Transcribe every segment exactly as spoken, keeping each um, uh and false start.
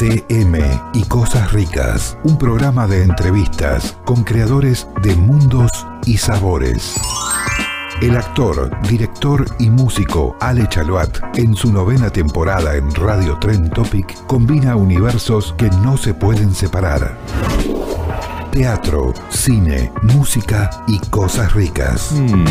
C M y Cosas Ricas, un programa de entrevistas con creadores de mundos y sabores. El actor, director y músico Ale Chaluat, en su novena temporada en Radio Tren Topic, combina universos que no se pueden separar. Teatro, cine, música y cosas ricas. Mm.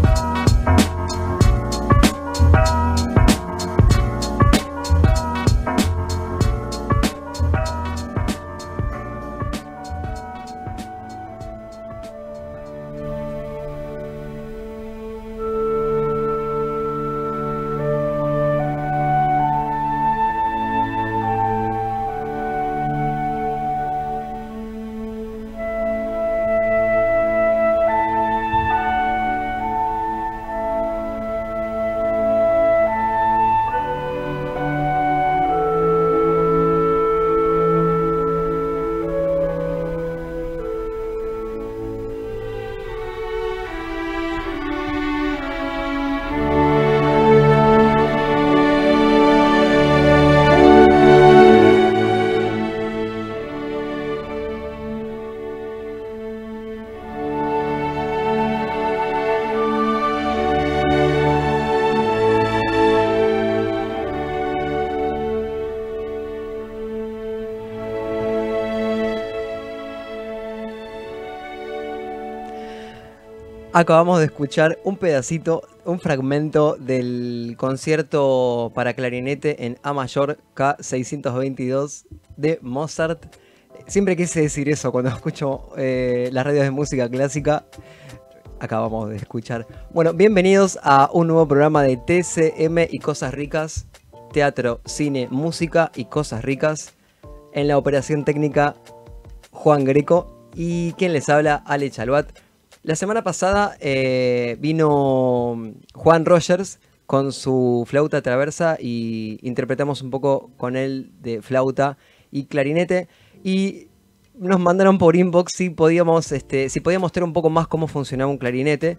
Acabamos de escuchar un pedacito, un fragmento del concierto para clarinete en A mayor K seiscientos veintidós de Mozart. Siempre quise decir eso cuando escucho eh, las radios de música clásica. Acabamos de escuchar. Bueno, bienvenidos a un nuevo programa de T C M y Cosas Ricas. Teatro, cine, música y cosas ricas. En la operación técnica, Juan Greco. Y quien les habla, Ale Chaluat. La semana pasada eh, vino Juan Rogers con su flauta traversa y interpretamos un poco con él de flauta y clarinete. Y nos mandaron por inbox si podíamos, este, si podíamos mostrar un poco más cómo funcionaba un clarinete.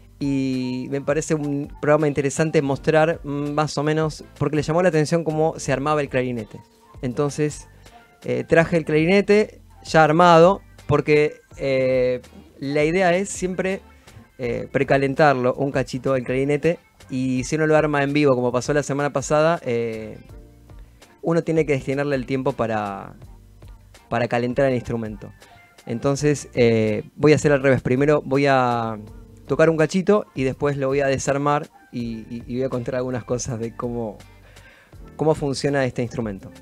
Y me parece un programa interesante mostrar más o menos, porque le llamó la atención cómo se armaba el clarinete. Entonces eh, traje el clarinete ya armado, porque eh, la idea es siempre eh, precalentarlo un cachito el clarinete. Y si uno lo arma en vivo, como pasó la semana pasada, eh, uno tiene que destinarle el tiempo para, para calentar el instrumento. Entonces eh, voy a hacer al revés. Primero voy a tocar un cachito y después lo voy a desarmar y, y, y voy a contar algunas cosas de cómo, cómo funciona este instrumento.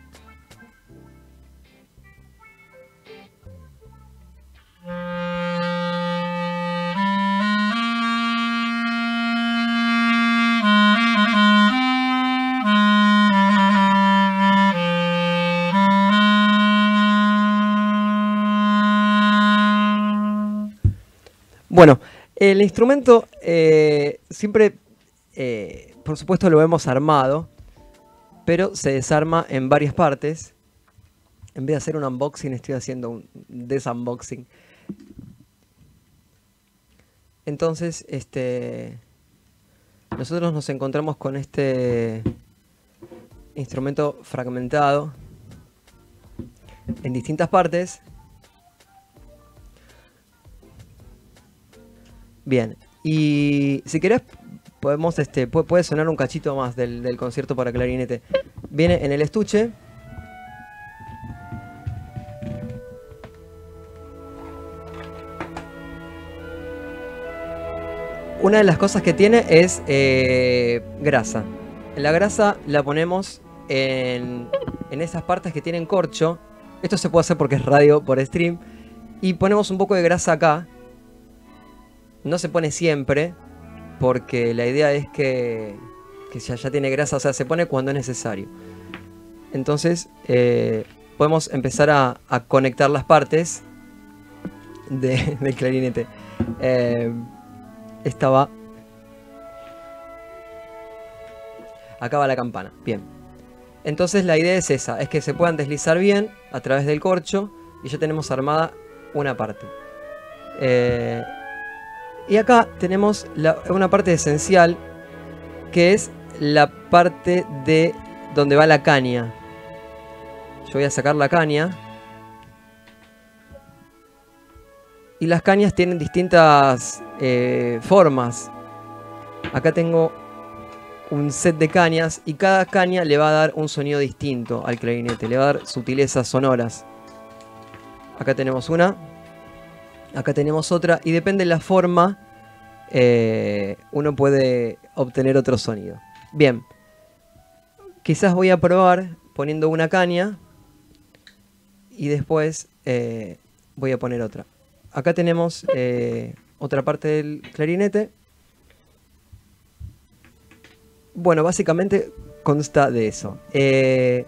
Bueno, el instrumento eh, siempre, eh, por supuesto, lo hemos armado, pero se desarma en varias partes. En vez de hacer un unboxing, estoy haciendo un desunboxing. Entonces, este, nosotros nos encontramos con este instrumento fragmentado en distintas partes. Bien, y si querés podemos, este, puede, puede sonar un cachito más del, del concierto para clarinete. Viene en el estuche. Una de las cosas que tiene es eh, grasa. La grasa la ponemos en, en esas partes que tienen corcho. Esto se puede hacer porque es radio por stream. Y ponemos un poco de grasa acá. No se pone siempre, porque la idea es que, que ya, ya tiene grasa, o sea, se pone cuando es necesario. Entonces, eh, podemos empezar a, a conectar las partes de, del clarinete. Eh, esta va... Acá va la campana, bien. Entonces la idea es esa, es que se puedan deslizar bien a través del corcho y ya tenemos armada una parte. Eh... Y acá tenemos la, una parte esencial, que es la parte de donde va la caña. Yo voy a sacar la caña. Y las cañas tienen distintas eh, formas. Acá tengo un set de cañas y cada caña le va a dar un sonido distinto al clarinete. Le va a dar sutilezas sonoras. Acá tenemos una. Acá tenemos otra. Y depende de la forma, eh, uno puede obtener otro sonido. Bien. Quizás voy a probar poniendo una caña. Y después eh, voy a poner otra. Acá tenemos eh, otra parte del clarinete. Bueno, básicamente consta de eso. Eh,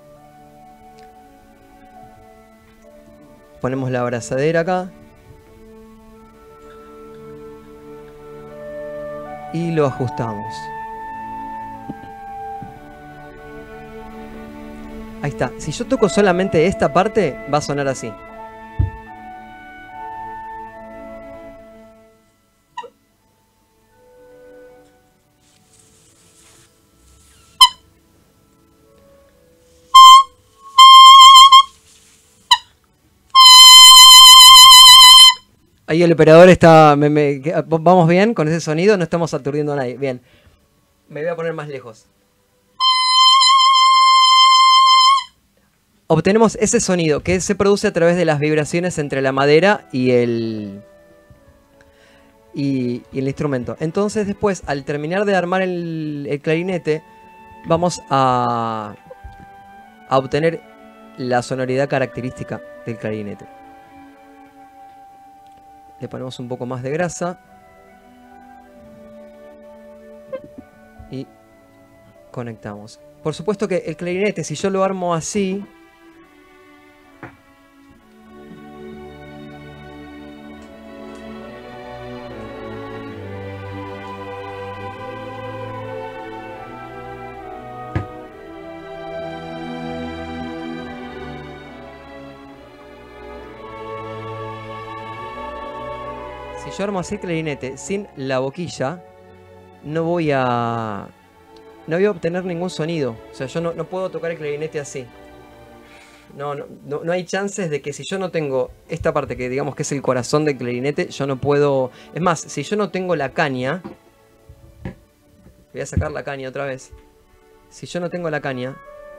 ponemos la abrazadera acá. Y lo ajustamos. Ahí está. Si yo toco solamente esta parte, va a sonar así. Ahí el operador está... Me, me, ¿vamos bien con ese sonido? No estamos aturdiendo a nadie. Bien. Me voy a poner más lejos. Obtenemos ese sonido que se produce a través de las vibraciones entre la madera y el, y, y el instrumento. Entonces después, al terminar de armar el, el clarinete, vamos a, a obtener la sonoridad característica del clarinete. Le ponemos un poco más de grasa. Y conectamos. Por supuesto que el clarinete, si yo lo armo así... Si yo armo así el clarinete sin la boquilla, no voy a... No voy a obtener ningún sonido. O sea, yo no, no puedo tocar el clarinete así. No, no, no, no hay chances de que si yo no tengo esta parte que digamos que es el corazón del clarinete, yo no puedo... Es más, si yo no tengo la caña... Voy a sacar la caña otra vez. Si yo no tengo la caña,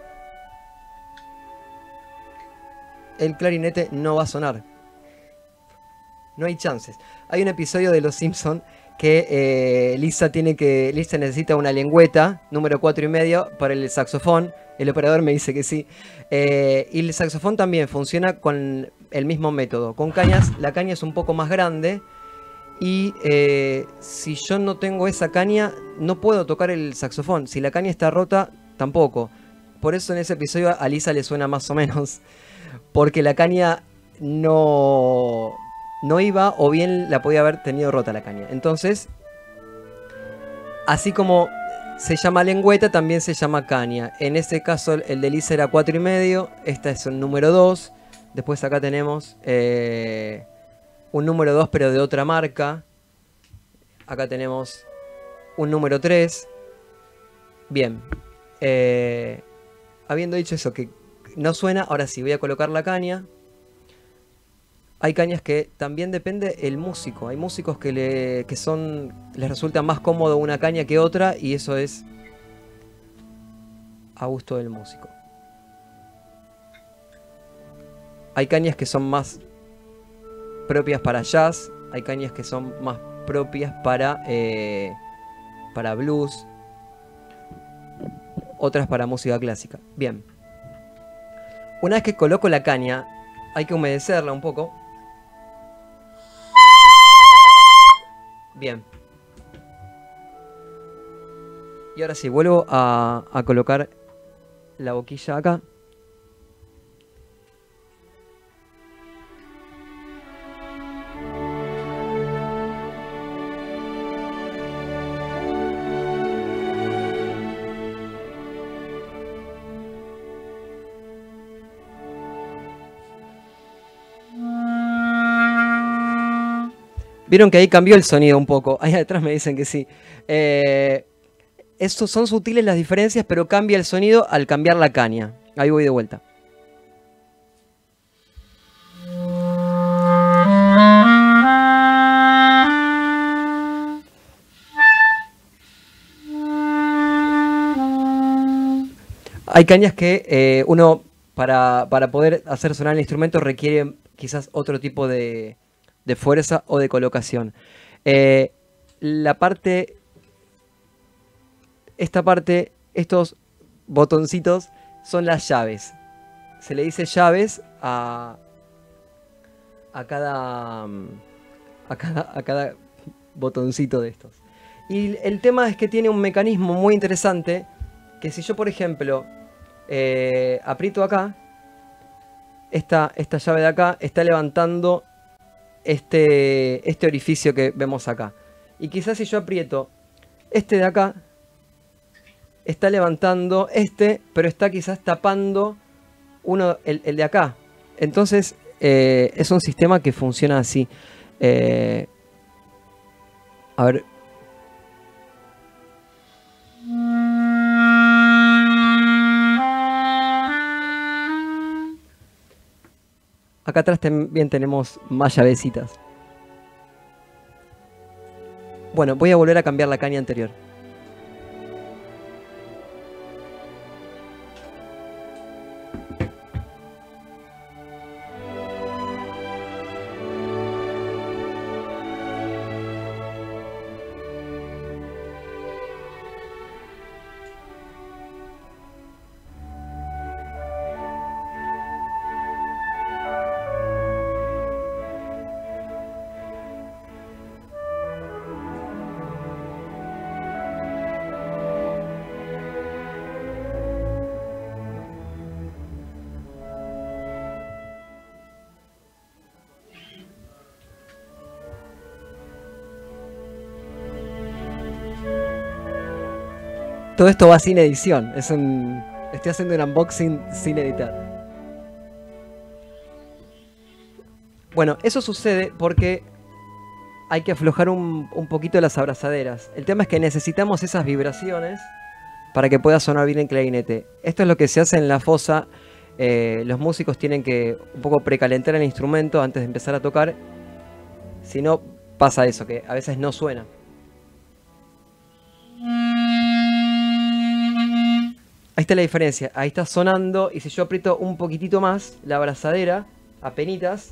el clarinete no va a sonar. No hay chances. Hay un episodio de Los Simpson que eh, Lisa tiene que. Lisa necesita una lengüeta, número cuatro y medio, para el saxofón. El operador me dice que sí. Eh, y el saxofón también funciona con el mismo método. Con cañas, la caña es un poco más grande. Y eh, si yo no tengo esa caña, no puedo tocar el saxofón. Si la caña está rota, tampoco. Por eso en ese episodio a Lisa le suena más o menos. Porque la caña no... no iba, o bien la podía haber tenido rota la caña. Entonces, así como se llama lengüeta, también se llama caña. En este caso el de Lisa era cuatro y medio. Esta es un número dos. Después acá tenemos eh, un número dos pero de otra marca. Acá tenemos un número tres. Bien. Eh, habiendo dicho eso, que no suena, ahora sí voy a colocar la caña. Hay cañas que también depende el músico. Hay músicos que, le, que son, les resulta más cómodo una caña que otra, y eso es a gusto del músico. Hay cañas que son más propias para jazz. Hay cañas que son más propias para, eh, para blues. Otras para música clásica. Bien. Una vez que coloco la caña, hay que humedecerla un poco. Bien. Y ahora sí, vuelvo a, a colocar la boquilla acá. Vieron que ahí cambió el sonido un poco. Ahí atrás me dicen que sí. Eh, estos son sutiles las diferencias, pero cambia el sonido al cambiar la caña. Ahí voy de vuelta. hay cañas que eh, uno, para, para poder hacer sonar el instrumento, requiere quizás otro tipo de, de fuerza o de colocación. Eh, la parte, esta parte, estos botoncitos son las llaves. Se le dice llaves a, a, cada, a, cada, a cada botoncito de estos. Y el tema es que tiene un mecanismo muy interesante, que si yo, por ejemplo, eh, aprieto acá, esta, esta llave de acá está levantando este, este orificio que vemos acá. Y quizás si yo aprieto este de acá, está levantando este, pero está quizás tapando uno, el, el de acá. Entonces eh, es un sistema que funciona así. Eh, a ver. Acá atrás también tenemos más llavecitas. Bueno, voy a volver a cambiar la caña anterior. Todo esto va sin edición. Es un... Estoy haciendo un unboxing sin editar. Bueno, eso sucede porque hay que aflojar un, un poquito las abrazaderas. El tema es que necesitamos esas vibraciones para que pueda sonar bien el clarinete. Esto es lo que se hace en la fosa. Eh, los músicos tienen que un poco precalentar el instrumento antes de empezar a tocar. Si no, pasa eso, que a veces no suena. Ahí está la diferencia, ahí está sonando y si yo aprieto un poquitito más la abrazadera, apenitas,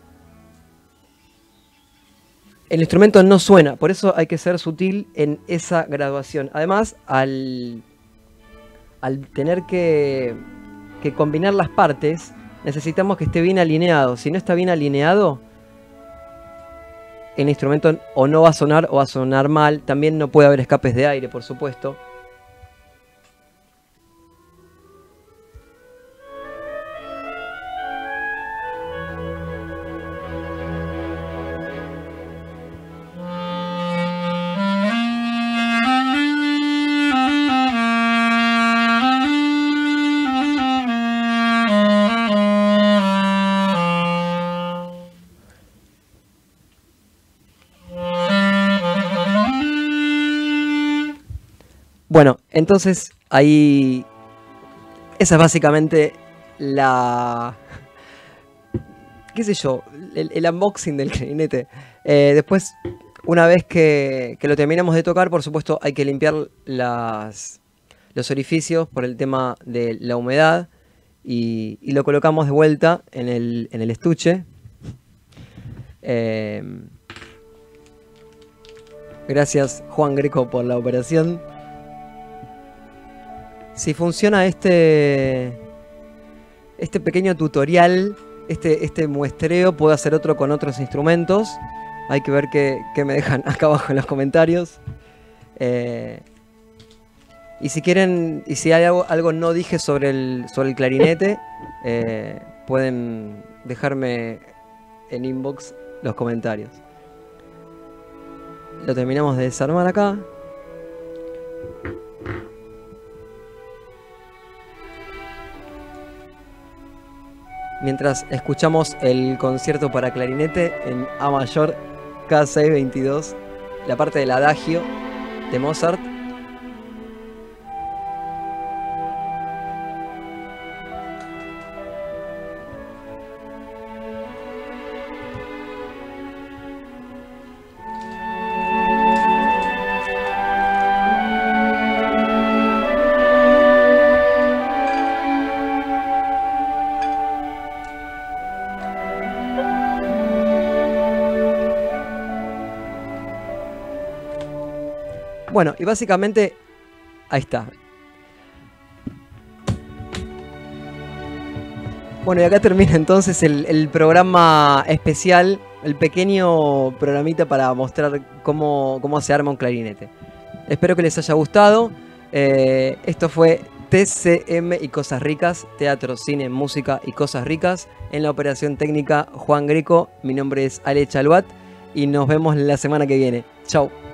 el instrumento no suena, por eso hay que ser sutil en esa graduación. Además, al, al tener que, que combinar las partes, necesitamos que esté bien alineado. Si no está bien alineado, el instrumento o no va a sonar o va a sonar mal. También no puede haber escapes de aire, por supuesto. Bueno, entonces ahí... Esa es básicamente la... qué sé yo, el, el unboxing del clarinete. Eh, después, una vez que, que lo terminamos de tocar, por supuesto hay que limpiar las, los orificios por el tema de la humedad. Y, y lo colocamos de vuelta en el, en el estuche. Eh, gracias Juan Greco por la operación. Si funciona este, este pequeño tutorial, este, este muestreo, puedo hacer otro con otros instrumentos. Hay que ver qué, qué me dejan acá abajo en los comentarios. Eh, y si quieren, y si hay algo, algo no dije sobre el, sobre el clarinete, eh, pueden dejarme en inbox los comentarios. Lo terminamos de desarmar acá. Mientras escuchamos el concierto para clarinete en A mayor K seiscientos veintidós, la parte del adagio de Mozart. Bueno, y básicamente, ahí está. Bueno, y acá termina entonces el, el programa especial, el pequeño programita para mostrar cómo, cómo se arma un clarinete. Espero que les haya gustado. Eh, esto fue T C M y Cosas Ricas, Teatro, Cine, Música y Cosas Ricas. En la operación técnica, Juan Greco. Mi nombre es Ale Chaluat y nos vemos la semana que viene. Chau.